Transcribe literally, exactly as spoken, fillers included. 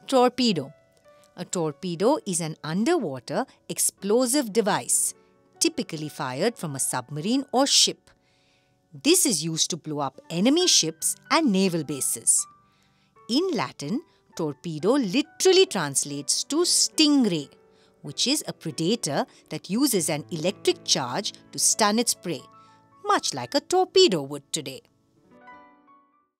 Torpedo. A torpedo is an underwater explosive device, typically fired from a submarine or ship. This is used to blow up enemy ships and naval bases. In Latin, torpedo literally translates to stingray, which is a predator that uses an electric charge to stun its prey, much like a torpedo would today.